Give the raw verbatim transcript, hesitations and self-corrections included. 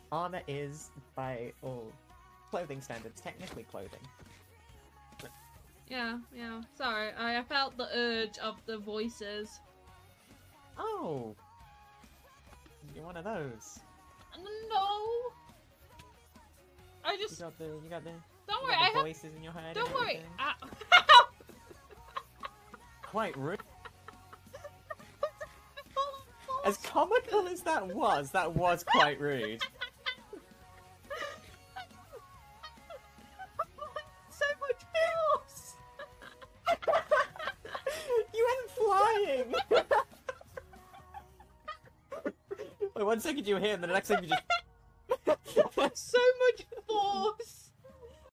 armor is, by all clothing standards, technically clothing. Yeah, yeah. Sorry, I felt the urge of the voices. Oh! You're one of those. No! I You just... got the, you got the, Don't you worry, got the I have... voices in your head Don't and worry. everything. I... Quite rude. As comical as that was, that was quite rude. So much force! You went flying! Wait, one second you were here, and the next second you just... So